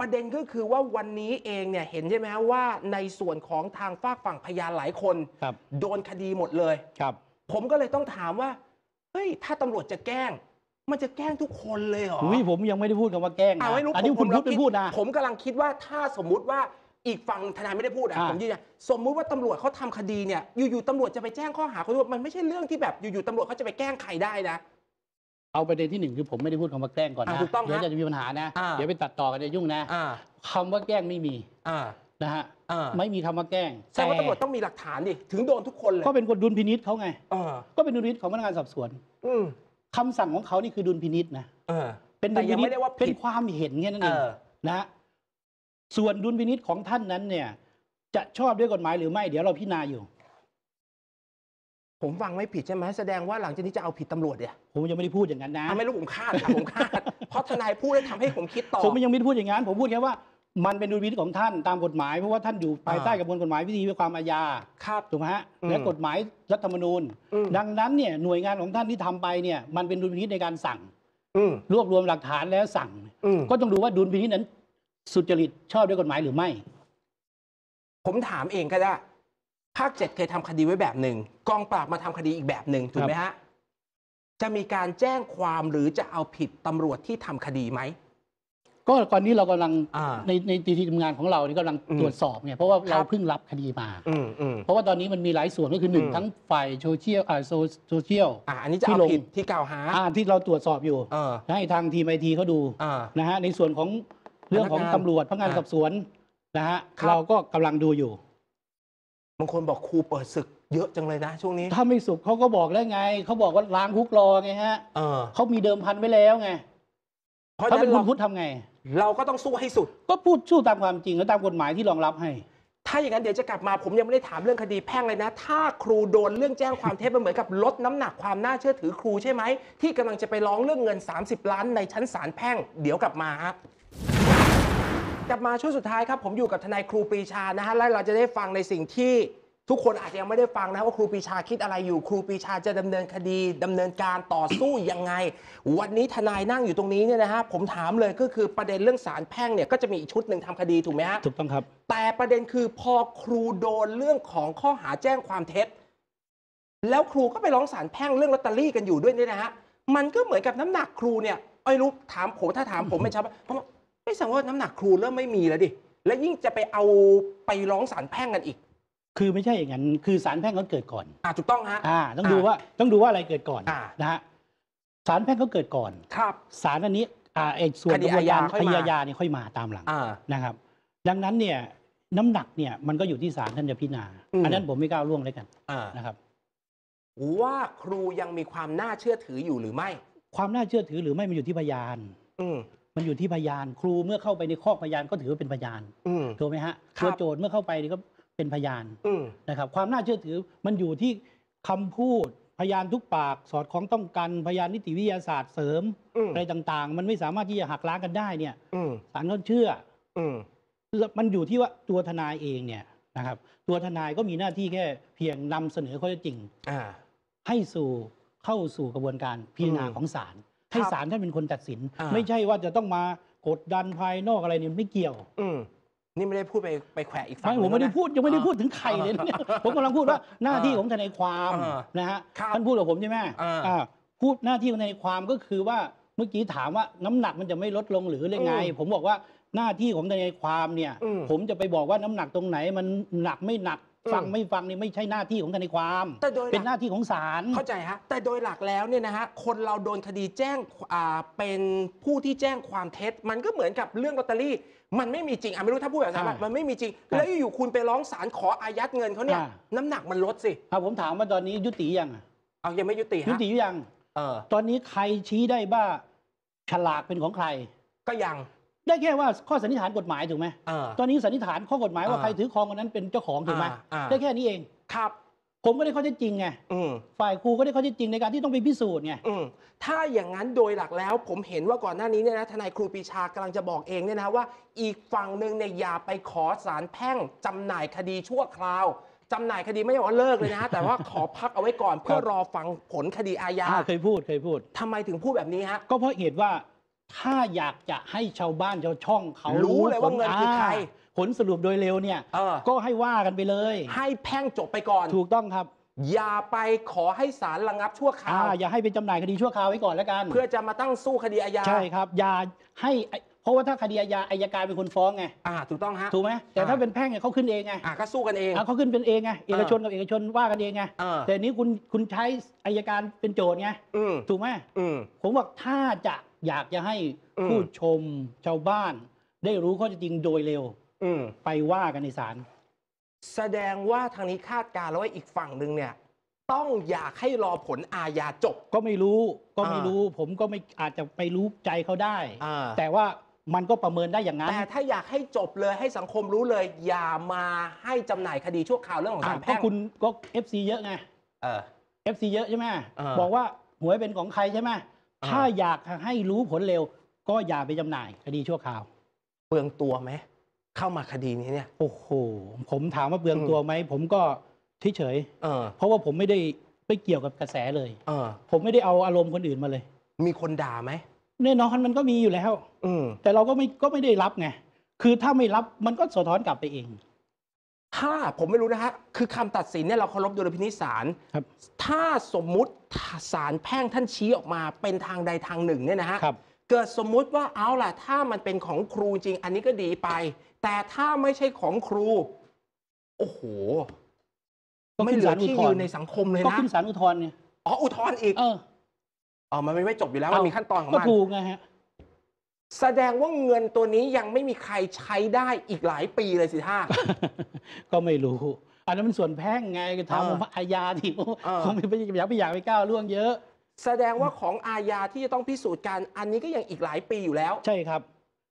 Speaker 2: ประเด็นก็คือว่าวันนี้เองเนี่ยเห็นใช่ไหมฮะว่าในส่วนของทางฝากฝั่งพยานหลายคนโดนคดีหมดเลย
Speaker 3: ครับ
Speaker 2: ผมก็เลยต้องถามว่าเฮ้ยถ้าตำรวจจะแกล้งมันจะแกล้งทุกคนเลยเหรอ
Speaker 3: ผมยังไม่ได้พูดคำว่าแกล้งนะอันนี้คุณพูดนะ
Speaker 2: ผมกำลังคิดว่าถ้าสมมุติว่าอีกฝั่งทนายไม่ได้พูดผมยืนยันสมมุติว่าตำรวจเขาทำคดีเนี่ยอยู่ๆตำรวจจะไปแจ้งข้อหาเขาด้วยมันไม่ใช่เรื่องที่แบบอยู่ๆตำรวจเขาจะไปแกล้งใครได้นะ
Speaker 3: เอาประเด็นที่หนึ่งคือผมไม่ได้พูดคำว่าแกล้งก่อนนะเดี๋ยวจะมีปัญหานะเดี๋ยวไปตัดต่อกันจะยุ่งนะคำว่าแกล้งไม่มีนะฮะไม่มีคำว่าแกล้ง
Speaker 2: แสดงว่าตำรวจต้องมีหลักฐานดิถึงโดนทุกคนเลย
Speaker 3: ก็เป็นดุลพินิจเขาไงก็เป็นดุลพินิจของพนักงานสอบสวนคำสั่งของเขานี่คือดุลพินิจนะ
Speaker 2: เป็นดุลพินิจ
Speaker 3: เป็นความเห็นแค่นั้นเองนะส่วนดุลพินิจของท่านนั้นเนี่ยจะชอบด้วยกฎหมายหรือไม่เดี๋ยวเราพิจารณาอยู่
Speaker 2: ผมฟังไม่ผิดใช่ไหมแสดงว่าหลังจากนี้จะเอาผิดตำรวจเนี่ย
Speaker 3: ผมยังไม่ได้พูดอย่างนั้นนะ
Speaker 2: ไม่รู้ผมคาดเพราะทนายพูดแล้วทำให้ผมคิดต่อ
Speaker 3: ผมยังไม่ได้พูดอย่างนั้นผมพูดแค่ว่ามันเป็นดุลพินิจของท่านตามกฎหมายเพราะว่าท่านอยู่ภายใต้กระบวนกฎหมายวิธีความอาญาถูกไหมฮะและกฎหมายรัฐธรรมนูญดังนั้นเนี่ยหน่วยงานของท่านที่ทำไปเนี่ยมันเป็นดุลพินิจในการสั่งรวบรวมหลักฐานแล้วสั่งก็ต้องดูว่าดุลพินิจนั้นสุจริตชอบด้วยกฎหมายหรือไม่
Speaker 2: ผมถามเองก็ได้ภาค 7เคยทำคดีไว้แบบหนึ่งกองปราบมาทำคดีอีกแบบหนึ่งถูกไหมฮะจะมีการแจ้งความหรือจะเอาผิดตำรวจที่ทำคดีไหม
Speaker 3: ก็ตอนนี้เรากำลังในทีมงานของเรานี่กำลังตรวจสอบเนี่ยเพราะว่าเราเพิ่งรับคดีมาเพราะว่าตอนนี้มันมีหลายส่วนก็คือหนึ่งทั้งฝ่ายโซเชียล
Speaker 2: อันนี้จะเอาผิดที่กล่าวหา
Speaker 3: ที่เราตรวจสอบอยู่ให้ทางทีมITเขาดูนะฮะในส่วนของเรื่องของตำรวจพนักงานสอบสวนนะฮะเราก็กำลังดูอยู่
Speaker 2: บางคนบอกครูเปิดศึกเยอะจังเลยนะช่วงนี้
Speaker 3: ถ้าไม่สุกเขาก็บอกแล้วไงเขาบอกว่าล้างคุกรอไงฮะเขามีเดิมพันไว้แล้วไงถ้าเป็นคุณพูดทำไง
Speaker 2: เราก็ต้องสู้ให้สุด
Speaker 3: ก็พูดสู้ตามความจริงและตามกฎหมายที่รองรับให้
Speaker 2: ถ้าอย่างนั้นเดี๋ยวจะกลับมาผมยังไม่ได้ถามเรื่องคดีแพ่งเลยนะถ้าครูโดนเรื่องแจ้งความเท็จมันเหมือนกับลดน้ำหนักความน่าเชื่อถือครูใช่ไหมที่กำลังจะไปร้องเรื่องเงิน30 ล้านในชั้นศาลแพ่งเดี๋ยวกลับมาครับกลับมาช่วงสุดท้ายครับผมอยู่กับทนายครูปรีชานะฮะและเราจะได้ฟังในสิ่งที่ทุกคนอาจจะยังไม่ได้ฟังนะว่าครูปรีชาคิดอะไรอยู่ครูปรีชาจะดำเนินคดีดำเนินการต่อสู้ยังไงวันนี้ทนายนั่งอยู่ตรงนี้เนี่ยนะฮะผมถามเลยก็คือประเด็นเรื่องศาลแพ่งเนี่ยก็จะมีอีกชุดหนึ่งทำคดีถูกไหมฮะ
Speaker 3: ถูกต้องครับ
Speaker 2: แต่ประเด็นคือพอครูโดนเรื่องของข้อหาแจ้งความเท็จแล้วครูก็ไปร้องศาลแพ่งเรื่องลอตเตอรี่กันอยู่ด้วยนี่นะฮะมันก็เหมือนกับน้ำหนักครูเนี่ยไม่รู้ถามผมถ้าถามผมไม่ใช่เพราะไม่แสดงว่าน้ำหนักครูเริ่มไม่มีแล้วดิและยิ่งจะไปร้องศาลแพ่งกันอีก
Speaker 3: คือไม่ใช่อย่างนั้นคือศาลแพ่งเขาเกิดก่อน
Speaker 2: ถูกต้องฮะ
Speaker 3: ต้องดูว่าอะไรเกิดก่อนนะฮะศาลแพ่งเขาเกิดก่อน
Speaker 2: ครับ
Speaker 3: ศาลอันนี้ส่วน
Speaker 2: คดีอาญา
Speaker 3: เนี่ยค่อยมาตามหลังนะครับดังนั้นเนี่ยน้ำหนักเนี่ยมันก็อยู่ที่ศาลท่านจะพิจารณาอันนั้นผมไม่ก้าวล่วงเลยกันนะครับ
Speaker 2: ว่าครูยังมีความน่าเชื่อถืออยู่หรือไม่
Speaker 3: ความน่าเชื่อถือหรือไม่มันอยู่ที่พยานมันอยู่ที่พยานครูเมื่อเข้าไปในคอกพยานก็ถือว่าเป็นพยานถูกไหมฮะตัวโจทย์เมื่อเข้าไปนี่ก็เป็นพยานนะครับความน่าเชื่อถือมันอยู่ที่คำพูดพยานทุกปากสอดคล้องต้องกันพยานนิติวิทยาศาสตร์เสริมอะไรต่างๆมันไม่สามารถที่จะหักล้างกันได้เนี่ยศาลเขาเชื่อมันอยู่ที่ว่าตัวทนายเองเนี่ยนะครับตัวทนายก็มีหน้าที่แค่เพียงนำเสนอข้อเท็จจริงให้เข้าสู่กระบวนการพิจารณาของศาลให้ศาลท่านเป็นคนตัดสินไม่ใช่ว่าจะต้องมากดดันภายนอกอะไรเนี่ยไม่เกี่ยว
Speaker 2: นี่ไม่ได้พูดไปแขวะอีกฝั่ง
Speaker 3: ผมไม่ได้พูดยังไม่ได้พูดถึงใครเลยเนี่ยผมกำลังพูดว่าหน้าที่ของทนายความนะฮะท่านพูดกับผมใช่ไหมพูดหน้าที่ของทนายความก็คือว่าเมื่อกี้ถามว่าน้ำหนักมันจะไม่ลดลงหรือยังไงผมบอกว่าหน้าที่ของทนายความเนี่ยผมจะไปบอกว่าน้ำหนักตรงไหนมันหนักไม่หนักฟังไม่ฟังนี่ไม่ใช่หน้าที่ของทนายความเป็นหน้าที่ของศาล
Speaker 2: เข้าใจฮะแต่โดยหลักแล้วเนี่ยนะฮะคนเราโดนคดีแจ้งเป็นผู้ที่แจ้งความเท็จมันก็เหมือนกับเรื่องลอตเตอรี่มันไม่มีจริงไม่รู้ถ้าพูดแบบนั้นมันไม่มีจริงแล้วอยู่คุณไปร้องศาลขออายัดเงินเขาเนี่ยน้ำหนักมันลดสิ
Speaker 3: ผมถามว่าตอนนี้ยุติยัง
Speaker 2: ยังไม่ยุติ
Speaker 3: ยุติยังตอนนี้ใครชี้ได้ว่าฉลากเป็นของใคร
Speaker 2: ก็ยัง
Speaker 3: ได้แค่ว่าข้อสันนิษฐานกฎหมายถูกไหมตอนนี้สันนิษฐานข้อกฎหมายว่าใครถือครองคนนั้นเป็นเจ้าของถูกไหมได้แค่นี้เอง
Speaker 2: ครับ
Speaker 3: ผมก็ได้ข้อเท็จจริงไงฝ่ายครูก็ได้ข้อเท็จจริงในการที่ต้องไปพิสูจน์ไง
Speaker 2: ถ้าอย่างนั้นโดยหลักแล้วผมเห็นว่าก่อนหน้านี้เนี่ยนะทนายครูปรีชากำลังจะบอกเองเนี่ยนะว่าอีกฝั่งหนึ่งเนี่ยอย่าไปขอศาลแพ่งจำหน่ายคดีชั่วคราวจำหน่ายคดีไม่ใช่ว่าเลิกเลยนะแต่ว่าขอพักเอาไว้ก่อนเพื่อรอฟังผลคดีอาญา
Speaker 3: เคยพูด
Speaker 2: ทำไมถึงพูดแบบนี้ฮะ
Speaker 3: ก็เพราะเหตุว่าถ้าอยากจะให้ชาวบ้านชาวช่องเขา
Speaker 2: รู้เลยว่าเงินคือใคร
Speaker 3: ผลสรุปโดยเร็วเนี่ยก็ให้ว่ากันไปเลย
Speaker 2: ให้แพ่งจบไปก่อน
Speaker 3: ถูกต้องครับ
Speaker 2: อย่าไปขอให้ศาลระงับชั่วคราว
Speaker 3: อย่าให้เป็นจำหน่ายคดีชั่วคราวไว้ก่อนแล้วกัน
Speaker 2: เพื่อจะมาตั้งสู้คดีอาญา
Speaker 3: ใช่ครับอย่าให้เพราะว่าถ้าคดีอาญาอัยการเป็นคนฟ้องไง
Speaker 2: ถูกต้องฮะ
Speaker 3: ถูกไหมแต่ถ้าเป็นแพ่งเนี่ยเขาขึ้นเองไง
Speaker 2: ก็สู้กันเอง
Speaker 3: เขาขึ้นเป็นเองไงเอกชนกับเอกชนว่ากันเองไงแต่นี้คุณใช้อัยการเป็นโจทย์ไงถูกไหมผมบอกถ้าจะอยากจะให้ผู้ชมชาวบ้านได้รู้ข้อเท็จจริงโดยเร็วไปว่ากันในศาล
Speaker 2: แสดงว่าทางนี้คาดการณ์แล้วว่าอีกฝั่งหนึ่งเนี่ยต้องอยากให้รอผลอาญาจบ
Speaker 3: ก็ไม่รู้ผมก็ไม่อาจจะไปรู้ใจเขาได้แต่ว่ามันก็ประเมินได้อย่างนั้น
Speaker 2: แต่ถ้าอยากให้จบเลยให้สังคมรู้เลยอย่ามาให้จำหน่ายคดีชั่วคราวเรื่องของศาลแพ่ง
Speaker 3: ก็คุณก็ FC เยอะไงFC เยอะใช่ไหมบอกว่าหวยเป็นของใครใช่ไหมถ้าอยากให้รู้ผลเร็วก็อย่าไปจำหน่ายคดีชั่วคราว
Speaker 2: เปลืองตัวไหมเข้ามาคดีนี้เนี่ย
Speaker 3: โอ้โหผมถามว่าเปลืองตัวไหมผมก็เฉยเพราะว่าผมไม่ได้ไปเกี่ยวกับกระแสเลยผมไม่ได้เอาอารมณ์คนอื่นมาเลย
Speaker 2: มีคนด่าไหม
Speaker 3: แน่นอนมันก็มีอยู่แล้วแต่เราก็ไม่ได้รับไงคือถ้าไม่รับมันก็สะท้อนกลับไปเอง
Speaker 2: ถ้าผมไม่รู้นะฮะคือคำตัดสินเนี่ยเราเคารพดุลพินิจศาลถ้าสมมุติศาลแพ่งท่านชี้ออกมาเป็นทางใดทางหนึ่งเนี่ยนะฮะเกิดสมมุติว่าเอาล่ะถ้ามันเป็นของครูจริงอันนี้ก็ดีไปแต่ถ้าไม่ใช่ของครูโอ้โหไม่เหลือที่ยืนในสังคมเลยนะ
Speaker 3: ก็ขึ้นศาลอุทธรณ์ไง
Speaker 2: อุทธรณ์อีกมันไม่จบอยู่แล้วมันมีขั้นตอนของมัน
Speaker 3: ก็ถูกไงฮะ
Speaker 2: แสดงว่าเงินตัวนี้ยังไม่มีใครใช้ได้อีกหลายปีเลยสิท่า
Speaker 3: ก็ไม่รู้อันนั้นมันส่วนแพ่งไงทำอาญาที่ผมไม่อยากไปก้าวล่วงเยอะ
Speaker 2: แสดงว่าของอาญาที่จะต้องพิสูจน์กันอันนี้ก็ยังอีกหลายปีอยู่แล้ว
Speaker 3: ใช่ครับ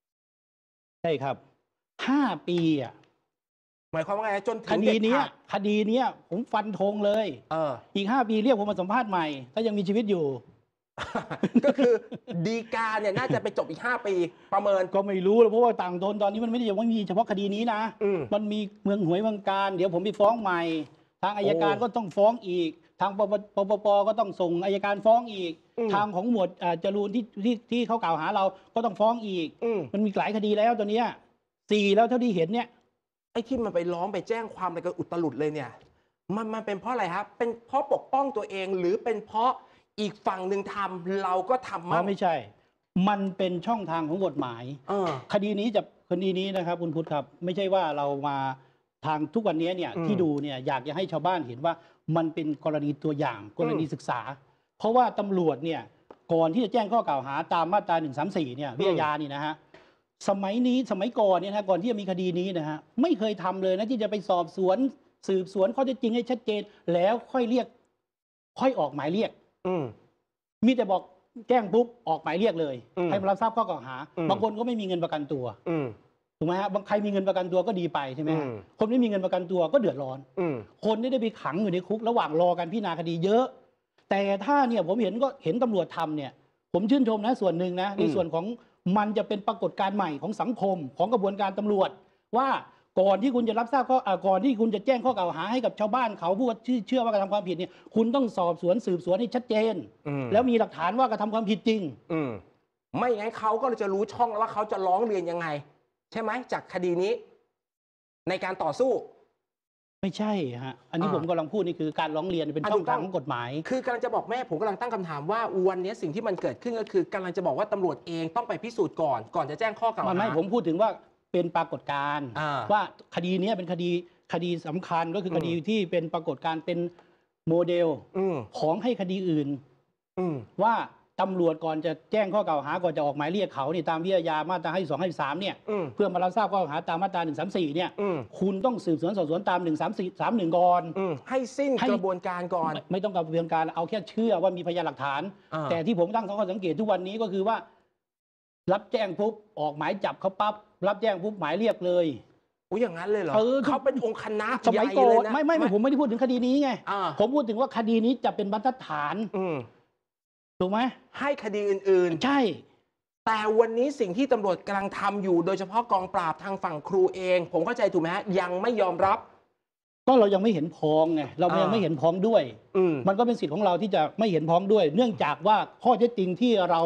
Speaker 3: 5 ปี
Speaker 2: หมายความว่าไงจนถึง
Speaker 3: คดีนี้ผมฟันธงเลยอีก5 ปีเรียกผมมาสัมภาษณ์ใหม่ถ้ายังมีชีวิตอยู่
Speaker 2: ก็คือดีกาเนี่ยน่าจะไปจบอีก5 ปีประเมิน
Speaker 3: ก็ไม่รู้เพราะว่าต่างตอนนี้มันไม่ได้ยังมีเฉพาะคดีนี้นะมันมีเมืองหวยเมืองการเดี๋ยวผมไปฟ้องใหม่ทางอัยการก็ต้องฟ้องอีกทางปปก็ต้องส่งอัยการฟ้องอีกทางของหมวดจรูนที่เขากล่าวหาเราก็ต้องฟ้องอีกมันมีหลายคดีแล้วตัวเนี้ย4แล้วเท่าที่เห็นเนี่ย
Speaker 2: ไอ้ที่มันไปร้องไปแจ้งความอะไรกันอุตลุดเลยเนี่ยมันเป็นเพราะอะไรครับเป็นเพราะปกป้องตัวเองหรือเป็นเพราะอีกฝั่งหนึ่งทำเราก็ทำมั้ง
Speaker 3: ไม่ใช่มันเป็นช่องทางของกฎหมายคดีนี้นะครับคุณพุทธครับไม่ใช่ว่าเรามาทางทุกวันนี้เนี่ยที่ดูเนี่ยอยากจะให้ชาวบ้านเห็นว่ามันเป็นกรณีตัวอย่างกรณีศึกษาเพราะว่าตำรวจเนี่ยก่อนที่จะแจ้งข้อกล่าวหาตามมาตรา134เนี่ยวิทยานี่นะฮะสมัยก่อนเนี่ยนะก่อนที่จะมีคดีนี้นะฮะไม่เคยทำเลยนะที่จะไปสอบสวนสืบสวนข้อเท็จจริงให้ชัดเจนแล้วค่อยออกหมายเรียกมีแต่บอกแจ้งปุ๊บออกหมายเรียกเลยให้มารับทราบข้อกล่าวหาบางคนก็ไม่มีเงินประกันตัวถูกไหมฮะบางใครมีเงินประกันตัวก็ดีไปใช่ไหมฮะคนไม่มีเงินประกันตัวก็เดือดร้อนคนที่ได้ไปขังอยู่ในคุกระหว่างรอการพิจารณาคดีเยอะแต่ถ้าเนี่ยผมเห็นตำรวจทำเนี่ยผมชื่นชมนะส่วนหนึ่งนะในส่วนของมันจะเป็นปรากฏการณ์ใหม่ของสังคมของกระบวนการตำรวจว่าก่อนที่คุณจะรับทราบก่อนที่คุณจะแจ้งข้อกล่าวหาให้กับชาวบ้านเขาผู้เชื่อว่ากระทำความผิดเนี่ยคุณต้องสอบสวนสืบสวนให้ชัดเจนแล้วมีหลักฐานว่ากระทำความผิดจริง
Speaker 2: ไม่งั้นเขาก็จะรู้ช่องแล้วว่าเขาจะร้องเรียนยังไงใช่ไหมจากคดีนี้ในการต่อสู้
Speaker 3: ไม่ใช่ฮะอันนี้ผมกำลังพูดนี่คือการร้องเรียนเป็นช่องทางของกฎหมาย
Speaker 2: คือกำลังจะบอกแม่ผมกำลังตั้งคำถามว่าวันนี้สิ่งที่มันเกิดขึ้นก็คือกำลังจะบอกว่าตำรวจเองต้องไปพิสูจน์ก่อนจะแจ้งข้อกล่าวหา
Speaker 3: ไม่ผมพูดถึงว่าเป็นปรากฏการณ์ว่าคดีนี้เป็นคดีสำคัญก็คือคดีที่เป็นปรากฏการณ์เป็นโมเดลของให้คดีอื่นว่าตำรวจก่อนจะแจ้งข้อกล่าวหาก่อนจะออกหมายเรียกเขาเนี่ยตามวิทยามาตรา52 53เนี่ยเพื่อมารับทราบข้อกล่าวหาตามมาตรา134เนี่ยคุณต้องสืบสวนสอบสวนตาม13431ก่อน
Speaker 2: ให้สิ้นกระบวนการก่อน
Speaker 3: ไม่ต้องกระบวนการเอาแค่เชื่อว่ามีพยานหลักฐานแต่ที่ผมตั้งข้อสังเกตทุกวันนี้ก็คือว่ารับแจ้งปุ๊บออกหมายจับเขาปั๊บรับแจ้งปุ๊บหมายเรียกเลย
Speaker 2: อย่างนั้นเลยเหรอเขาเป็นองค์คณะ
Speaker 3: สมัยก่อนไม่ผมไม่ได้พูดถึงคดีนี้ไงผมพูดถึงว่าคดีนี้จะเป็นบรรทัดฐานถูกไหม
Speaker 2: ให้คดีอื่น
Speaker 3: ๆใช่
Speaker 2: แต่วันนี้สิ่งที่ตำรวจกำลังทำอยู่โดยเฉพาะกองปราบทางฝั่งครูเองผมเข้าใจถูกไหมฮะยังไม่ยอมรับ
Speaker 3: ก็เรายังไม่เห็นพ้องไงเรายังไม่เห็นพ้องด้วยมันก็เป็นสิทธิ์ของเราที่จะไม่เห็นพ้องด้วยเนื่องจากว่าข้อเท็จจริงที่เรา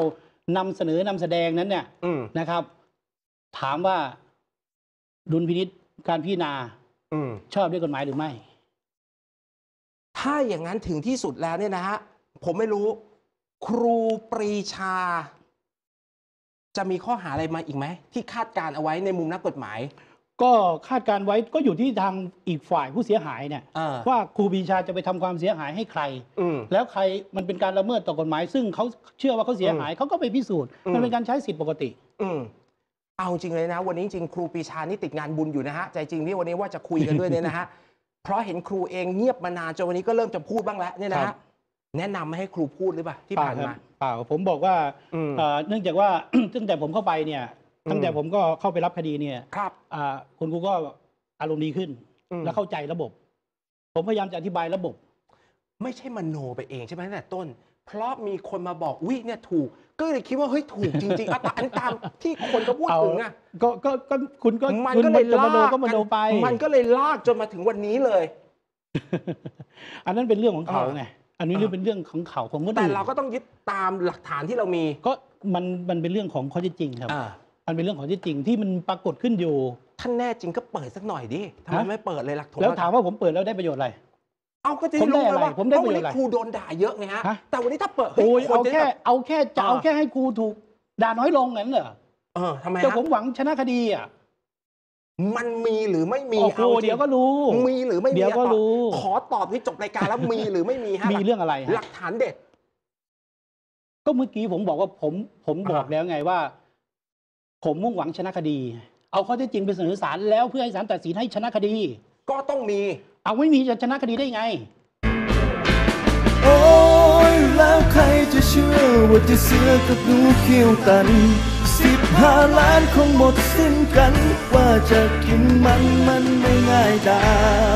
Speaker 3: นำเสนอนำแสดงนั้นเนี่ยนะครับ ถามว่าดุลพินิจการพิจารณาชอบด้วยกฎหมายหรือไม่
Speaker 2: ถ้าอย่างนั้นถึงที่สุดแล้วเนี่ยนะฮะผมไม่รู้ครูปรีชา จะมีข้อหาอะไรมาอีกไหมที่คาดการเอาไว้ในมุมนักกฎหมาย
Speaker 3: ก็คาดการไว้ก็อยู่ที่ทางอีกฝ่ายผู้เสียหายเนี่ยว่าครูปรีชาจะไปทำความเสียหายให้ใครแล้วใครมันเป็นการละเมิดต่อกฎหมายซึ่งเขาเชื่อว่าเขาเสียหายเขาก็ไปพิสูจน์มันเป็นการใช้สิทธิปกติ
Speaker 2: เอาจริงเลยนะวันนี้จริงครูปรีชานี่ติดงานบุญอยู่นะฮะใจจริงที่วันนี้ว่าจะคุยกันด้วยเนี่ยนะฮะเพราะเห็นครูเองเงียบมานานจนวันนี้ก็เริ่มจะพูดบ้างแล้วเนี่ยนะฮะแนะนำไม่ให้ครูพูดหรือเปล่าที่ผ่านมา
Speaker 3: เปล่าผมบอกว่าเนื่องจากว่าตั้งแต่ผมเข้าไปเนี่ยตั้งแต่ผมก็เข้าไปรับคดีเนี่ยคุณครูก็อารมณ์ดีขึ้นและเข้าใจระบบผมพยายามจะอธิบายระบบ
Speaker 2: ไม่ใช่มโนไปเองใช่ไหมตั้งแต่ต้นเพราะมีคนมาบอกวิเนี่ยถูกก็เลยคิดว่าเฮ้ยถูกจริงๆอันตามที่คนก็พูดถึงอ่ะ
Speaker 3: ก็คุณก็
Speaker 2: มันก็เลยลาก
Speaker 3: ก็มโนไป
Speaker 2: มันก็เลยลากจนมาถึงวันนี้เลย
Speaker 3: อันนั้นเป็นเรื่องของเขาไงอันนี้เป็นเรื่องของเขาของคนอื่น
Speaker 2: แต่เราก็ต้องยึดตามหลักฐานที่เรามี
Speaker 3: ก็มันเป็นเรื่องของข้อเท็จจริงครับมันเป็นเรื่องของข้อเท็จจริงที่มันปรากฏขึ้นอยู่
Speaker 2: ท่านแน่จริงก็เปิดสักหน่อยดิทำไมไม่เปิดเลยหลักฐาน
Speaker 3: แล้วถามว่าผมเปิดแล้วได้ประโยชน์อะไร
Speaker 2: เอาก็จะรู้ว่าผมได้ประโยชน์อะไรครูโดนด่าเยอะไงฮะแต่วันนี้ถ้าเปิด
Speaker 3: เอาแค่ให้ครูถูกด่าน้อยลงงั้นเหรอ
Speaker 2: ทำไม
Speaker 3: แต่ผมหวังชนะคดีอ่ะ
Speaker 2: มันมีหรือไม่มี
Speaker 3: เอาเดี๋ยวก็รู้
Speaker 2: มีหรือไม่มี
Speaker 3: เดี๋ยวก็รู้
Speaker 2: ขอตอบที่จบรายการแล้วมีหรือไม่มีฮะ
Speaker 3: มีเรื่องอะไร
Speaker 2: หลักฐานเด็ด
Speaker 3: ก็เมื่อกี้ผมบอกว่าผมบอกแล้วไงว่าผมมุ่งหวังชนะคดีเอาข้อเท็จจริงไปเสนอศาลแล้วเพื่อให้ศาลตัดสินให้ชนะคดี
Speaker 2: ก็ต้องมี
Speaker 3: เอาไม่มีจะชนะคดีได้ไง
Speaker 1: โอ้ยแล้วใครจะเชื่อว่าจะเสือกับหนูเขี้ยวตัน15 ล้านคงหมดสิ้นกันว่าจะกินมันไม่ง่ายดาย